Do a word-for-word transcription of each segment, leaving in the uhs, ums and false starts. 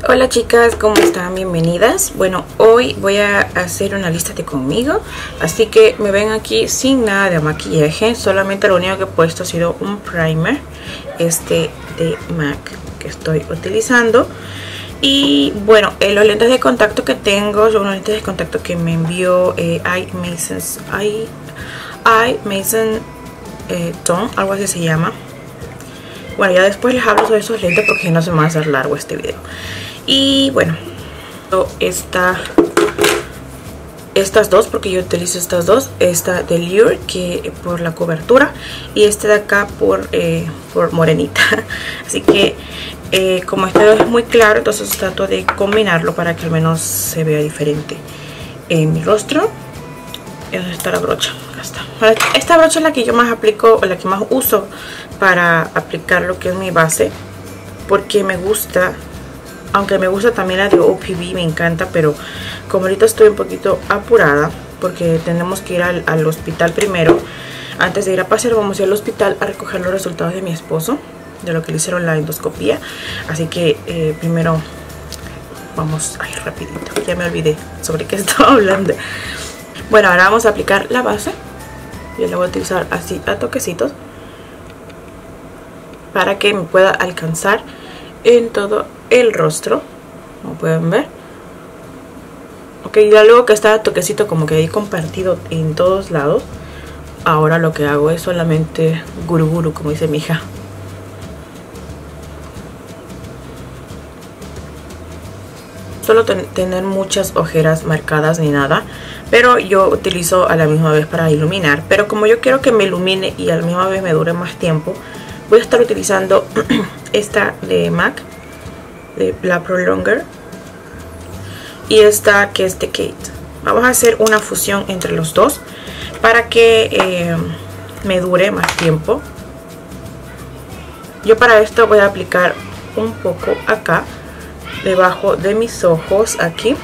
Hola chicas, ¿cómo están? Bienvenidas. Bueno, hoy voy a hacer una lista de conmigo, así que me ven aquí sin nada de maquillaje. Solamente lo único que he puesto ha sido un primer, este de MAC que estoy utilizando. Y bueno, eh, los lentes de contacto que tengo son unos lentes de contacto que me envió eh, I Mason's I, I Mason eh, Tone, algo así se llama. Bueno, ya después les hablo sobre esos lentes porque si no se me va a hacer largo este video. Y bueno, esta, estas dos, porque yo utilizo estas dos. Esta de Lure, que por la cobertura, y este de acá por, eh, por morenita. Así que eh, como este es muy claro, entonces trato de combinarlo para que al menos se vea diferente en mi rostro. ¿Dónde está la brocha? Acá está. Esta brocha es la que yo más aplico, o la que más uso para aplicar lo que es mi base, porque me gusta. Aunque me gusta también la de O P B, me encanta, pero como ahorita estoy un poquito apurada porque tenemos que ir al, al hospital primero. Antes de ir a pasear vamos a ir al hospital a recoger los resultados de mi esposo, de lo que le hicieron la endoscopía. Así que eh, primero vamos a ir rapidito, ya me olvidé sobre qué estaba hablando. Bueno, ahora vamos a aplicar la base. Yo la voy a utilizar así a toquecitos para que me pueda alcanzar en todo el rostro, como pueden ver. Ok, ya luego que está toquecito como que ahí compartido en todos lados, ahora lo que hago es solamente guru guru, como dice mi hija. Solo ten tener muchas ojeras marcadas ni nada, pero yo utilizo a la misma vez para iluminar. Pero como yo quiero que me ilumine y a la misma vez me dure más tiempo, voy a estar utilizando esta de MAC, de la Prolonger, y esta que es de Kate. Vamos a hacer una fusión entre los dos para que eh, me dure más tiempo. Yo para esto voy a aplicar un poco acá debajo de mis ojos, aquí.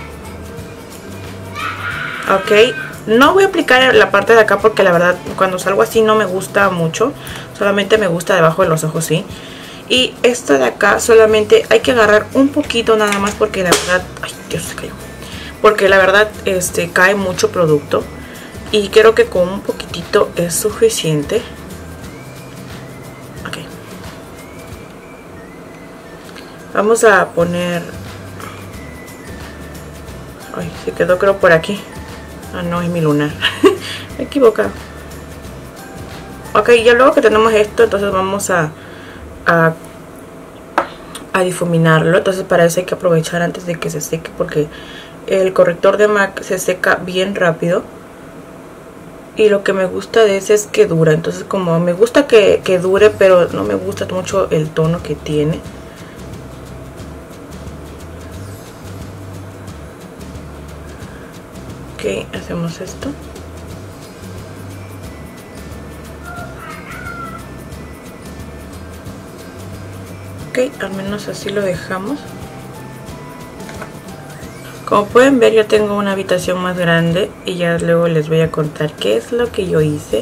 Ok, no voy a aplicar la parte de acá porque la verdad cuando salgo así no me gusta mucho, solamente me gusta debajo de los ojos, sí. Y esta de acá solamente hay que agarrar un poquito nada más porque la verdad, ay Dios, se cayó, porque la verdad este cae mucho producto y creo que con un poquitito es suficiente. Ok, vamos a poner, ay, se quedó creo por aquí. Ah, no, es mi lunar. Me he equivocado. Ok, ya luego que tenemos esto, entonces vamos a, a, a difuminarlo. Entonces para eso hay que aprovechar antes de que se seque, porque el corrector de MAC se seca bien rápido. Y lo que me gusta de ese es que dura. Entonces como me gusta que, que dure, pero no me gusta mucho el tono que tiene. Ok, hacemos esto. Ok, al menos así lo dejamos. Como pueden ver, yo tengo una habitación más grande y ya luego les voy a contar qué es lo que yo hice.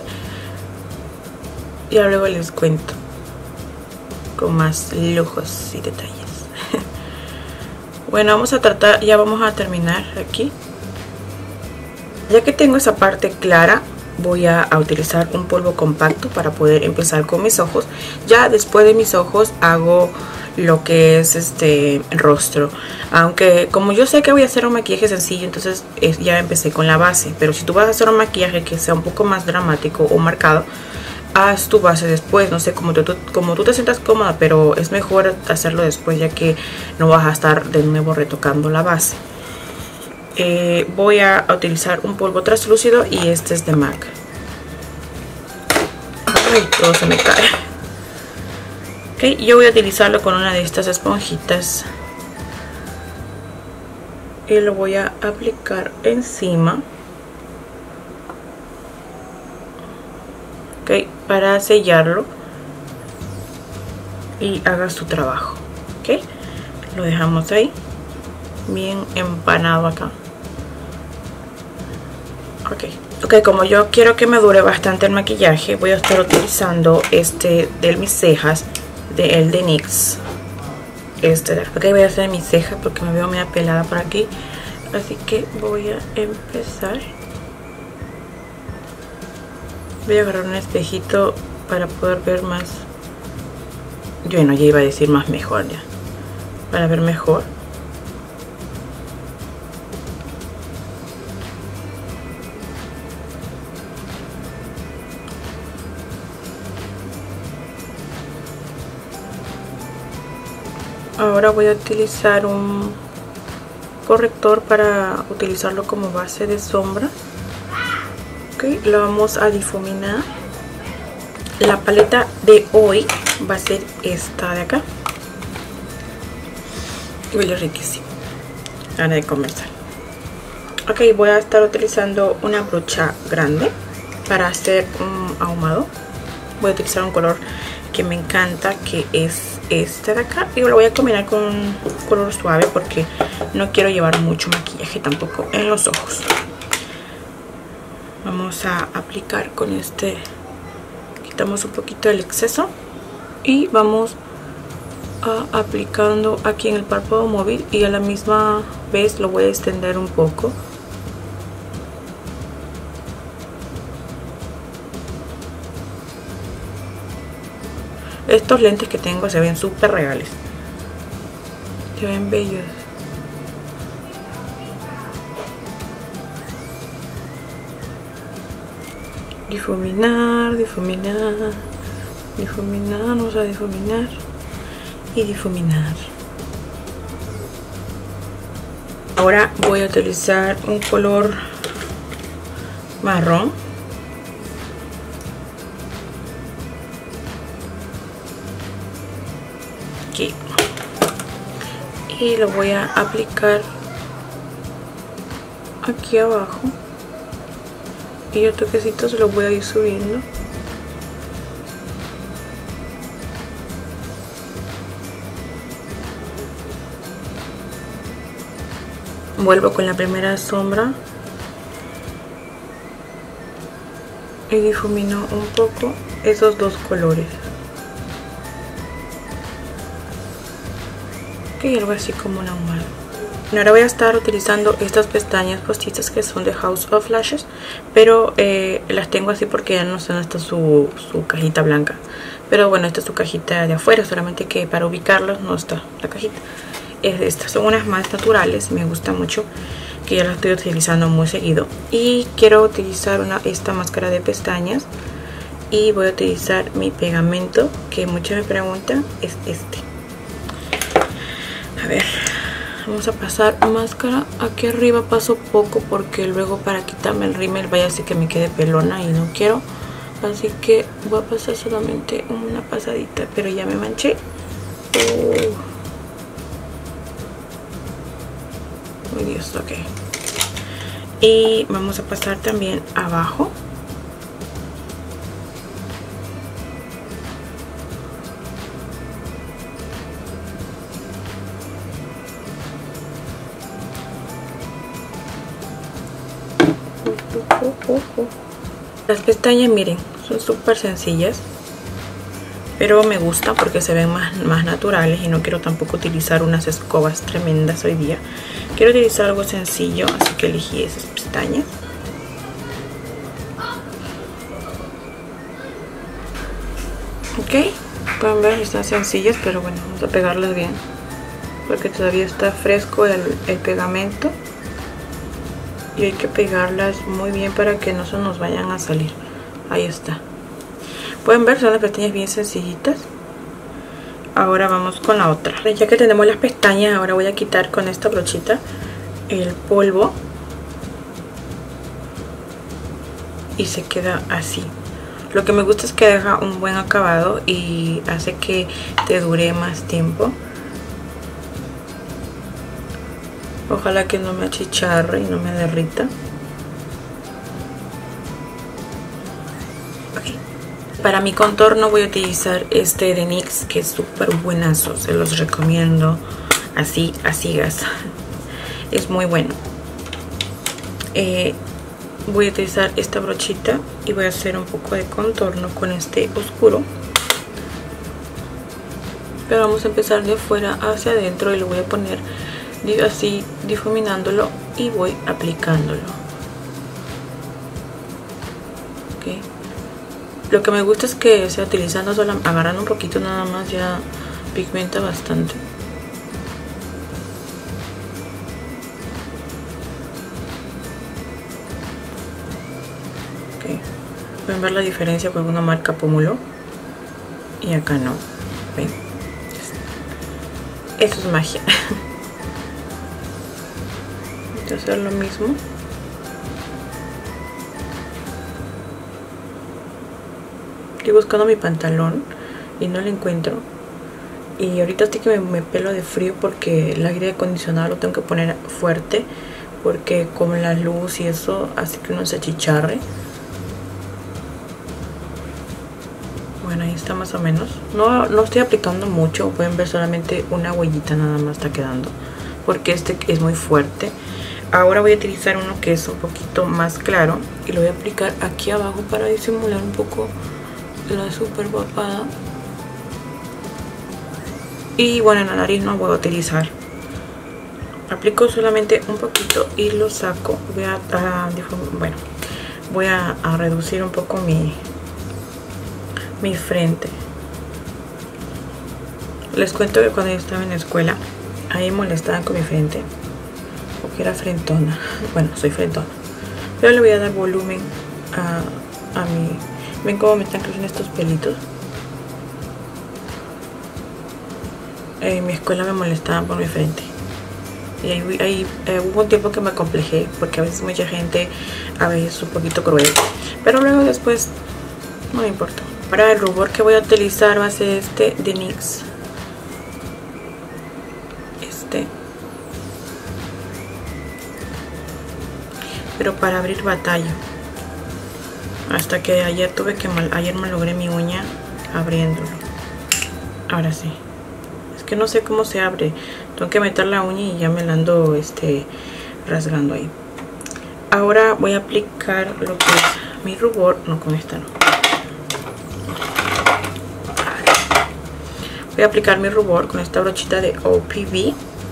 Ya luego les cuento con más lujos y detalles. Bueno, vamos a tratar, ya vamos a terminar aquí. Ya que tengo esa parte clara, voy a, a utilizar un polvo compacto para poder empezar con mis ojos. Ya después de mis ojos hago lo que es este rostro. Aunque como yo sé que voy a hacer un maquillaje sencillo, entonces es, ya empecé con la base. Pero si tú vas a hacer un maquillaje que sea un poco más dramático o marcado, haz tu base después. No sé, como tú, como tú te sientas cómoda, pero es mejor hacerlo después, ya que no vas a estar de nuevo retocando la base. Eh, voy a utilizar un polvo translúcido y este es de MAC. Ay, todo se me cae. Ok, yo voy a utilizarlo con una de estas esponjitas y lo voy a aplicar encima. Ok, para sellarlo y hagas tu trabajo. Ok, lo dejamos ahí bien empanado acá. Ok, ok, como yo quiero que me dure bastante el maquillaje, voy a estar utilizando este de mis cejas, de el de N Y X. este de acá. Ok, voy a hacer mi ceja porque me veo media pelada por aquí. Así que voy a empezar. Voy a agarrar un espejito para poder ver más. Bueno, ya iba a decir más mejor ya. Para ver mejor. Ahora voy a utilizar un corrector para utilizarlo como base de sombra. Ok, lo vamos a difuminar. La paleta de hoy va a ser esta de acá. Huele riquísimo. Ahora de comenzar. Ok, voy a estar utilizando una brocha grande para hacer un ahumado. Voy a utilizar un color que me encanta, que es este de acá, y lo voy a combinar con un color suave porque no quiero llevar mucho maquillaje tampoco en los ojos. Vamos a aplicar con este, quitamos un poquito el exceso y vamos a aplicando aquí en el párpado móvil, y a la misma vez lo voy a extender un poco. Estos lentes que tengo se ven súper reales. Se ven bellos. Difuminar, difuminar, difuminar, vamos a difuminar y difuminar. Ahora voy a utilizar un color marrón. Aquí. Y lo voy a aplicar aquí abajo, y yo toquecitos lo voy a ir subiendo. Vuelvo con la primera sombra y difumino un poco esos dos colores. Y algo así como un ahumado. Ahora voy a estar utilizando estas pestañas postizas que son de House of Lashes, pero eh, las tengo así porque ya no sé dónde está su, su cajita blanca. Pero bueno, esta es su cajita de afuera, solamente que para ubicarlas no está la cajita. Es de estas, son unas más naturales, me gusta mucho, que ya las estoy utilizando muy seguido. Y quiero utilizar una, esta máscara de pestañas, y voy a utilizar mi pegamento, que muchos me preguntan, es este. A ver, vamos a pasar máscara aquí arriba, paso poco porque luego para quitarme el rímel vaya a ser que me quede pelona y no quiero, así que voy a pasar solamente una pasadita, pero ya me manché. Oh, oh Dios, ok. Y vamos a pasar también abajo. Las pestañas, miren, son súper sencillas, pero me gusta porque se ven más, más naturales, y no quiero tampoco utilizar unas escobas tremendas hoy día. Quiero utilizar algo sencillo, así que elegí esas pestañas. Ok, pueden ver, están sencillas, pero bueno, vamos a pegarlas bien porque todavía está fresco el, el pegamento. Y hay que pegarlas muy bien para que no se nos vayan a salir. Ahí está. Pueden ver, son las pestañas bien sencillitas. Ahora vamos con la otra. Ya que tenemos las pestañas, ahora voy a quitar con esta brochita el polvo. Y se queda así. Lo que me gusta es que deja un buen acabado y hace que te dure más tiempo. Ojalá que no me achicharre y no me derrita. Okay. Para mi contorno voy a utilizar este de NYX, que es súper buenazo. Se los recomiendo así, a ciegas. Es muy bueno. Eh, voy a utilizar esta brochita y voy a hacer un poco de contorno con este oscuro. pero vamos a empezar de afuera hacia adentro y lo voy a poner así difuminándolo y voy aplicándolo. Okay. Lo que me gusta es que, o sea, utilizando solo, agarrando un poquito nada más, ya pigmenta bastante. Okay. Pueden ver la diferencia con una marca Pómulo y acá no. ¿Ven? Eso es magia. Voy a hacer lo mismo. Estoy buscando mi pantalón y no lo encuentro. Y ahorita estoy que me, me pelo de frío porque el aire acondicionado lo tengo que poner fuerte, porque con la luz y eso hace que uno se achicharre. Bueno, ahí está más o menos. No, no estoy aplicando mucho, pueden ver solamente una huellita nada más está quedando, porque este es muy fuerte. Ahora voy a utilizar uno que es un poquito más claro y lo voy a aplicar aquí abajo para disimular un poco la super papada. Y bueno, en la nariz no voy a utilizar, aplico solamente un poquito y lo saco. Voy a, a bueno, voy a, a reducir un poco mi mi frente. Les cuento que cuando yo estaba en la escuela, ahí molestaban con mi frente porque era frentona. Bueno, soy frentona, pero le voy a dar volumen a, a mi... ¿Ven cómo me están creciendo estos pelitos? En mi escuela me molestaban por mi frente. Y ahí, ahí eh, hubo un tiempo que me acomplejé, porque a veces mucha gente, a veces un poquito cruel, pero luego después no me importa. Ahora el rubor que voy a utilizar va a ser este de NYX. Este. Pero para abrir batalla. Hasta que ayer tuve que mal, ayer me logré mi uña abriéndolo. Ahora sí. Es que no sé cómo se abre. Tengo que meter la uña y ya me la ando este, rasgando ahí. Ahora voy a aplicar lo que es mi rubor. No, con esta no. Voy a aplicar mi rubor con esta brochita de O P B.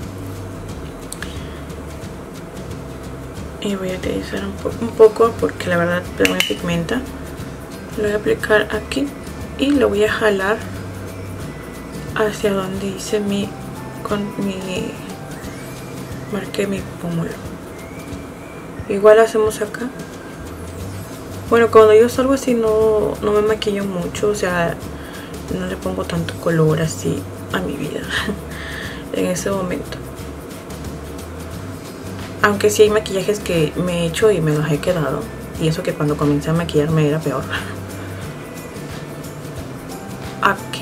Y voy a utilizar un, po un poco porque la verdad me pigmenta. Lo voy a aplicar aquí y lo voy a jalar hacia donde hice mi... con mi... marqué mi pómulo. Igual hacemos acá. Bueno, cuando yo salgo así no, no me maquillo mucho, o sea... no le pongo tanto color así a mi vida en ese momento. Aunque sí hay maquillajes que me he hecho y me los he quedado. Y eso que cuando comencé a maquillarme era peor. Ok.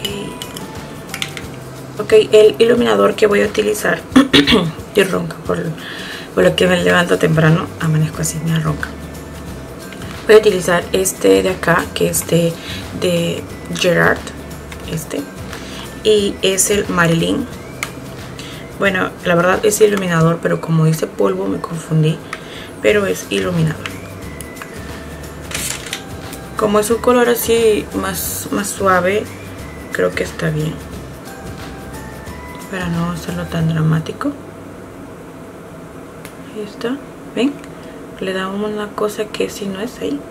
Ok, el iluminador que voy a utilizar. Estoy ronca por, por lo que me levanto temprano. Amanezco así, me ronca. Voy a utilizar este de acá, que es de, de Gerard. Este y es el Marilyn. Bueno, la verdad es iluminador, pero como dice polvo me confundí, pero es iluminador. Como es un color así más, más suave, creo que está bien para no hacerlo tan dramático. Ahí está, ven, le da una cosa que si no es ahí.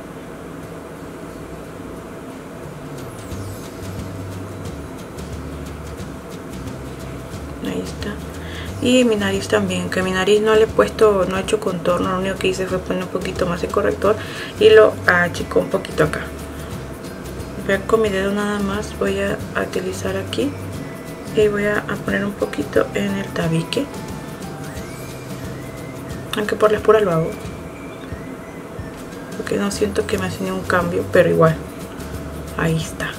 Ahí está. Y mi nariz también, que mi nariz no le he puesto, no he hecho contorno, lo único que hice fue poner un poquito más de corrector y lo achicó un poquito acá. Vean, con mi dedo nada más voy a utilizar aquí y voy a, a poner un poquito en el tabique, aunque por las puras lo hago porque no siento que me hace ningún cambio, pero igual ahí está.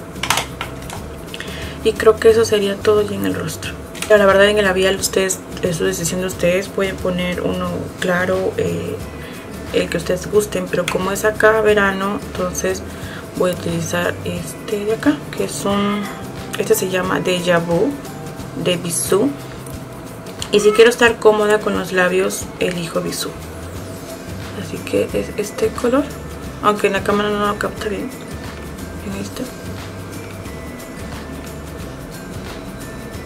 Y creo que eso sería todo ya en el rostro. La verdad, en el labial ustedes, es su decisión de ustedes, pueden poner uno claro, eh, el que ustedes gusten, pero como es acá verano, entonces voy a utilizar este de acá, que son, este se llama Deja Vu de Bisú. Y si quiero estar cómoda con los labios, elijo Bisú. Así que es este color, aunque en la cámara no lo capta bien. En este.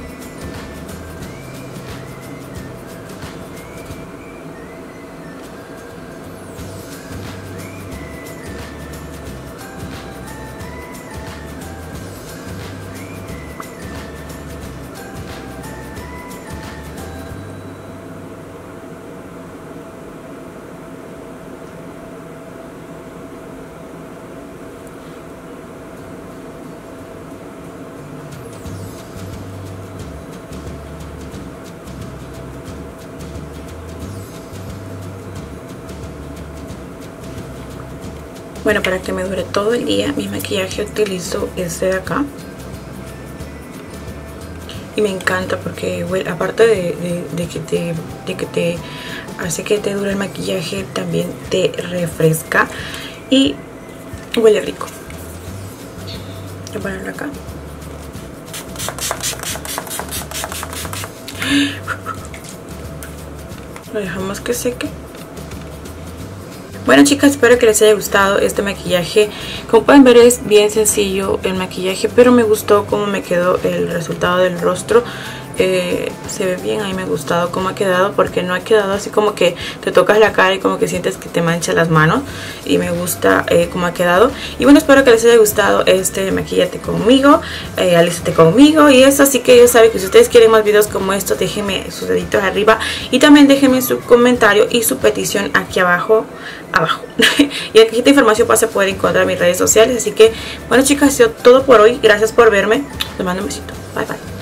Bueno, para que me dure todo el día mi maquillaje utilizo este de acá. Y me encanta porque huele, aparte de, de, de, que te, de que te hace que te dure el maquillaje, también te refresca y huele rico. Voy a ponerlo acá. Lo dejamos que seque. Bueno, chicas, espero que les haya gustado este maquillaje. Como pueden ver, es bien sencillo el maquillaje, pero me gustó cómo me quedó el resultado del rostro. Eh, se ve bien, a mí me ha gustado cómo ha quedado, porque no ha quedado así como que te tocas la cara y como que sientes que te mancha las manos. Y me gusta eh, cómo ha quedado. Y bueno, espero que les haya gustado este Maquíllate Conmigo, eh, alístate conmigo y eso. Así que ya saben que si ustedes quieren más videos como estos, déjenme sus deditos arriba y también déjenme su comentario y su petición aquí abajo abajo y en la cajita de información vas a poder encontrar mis redes sociales. Así que bueno, chicas, ha sido todo por hoy. Gracias por verme. Les mando un besito. Bye bye.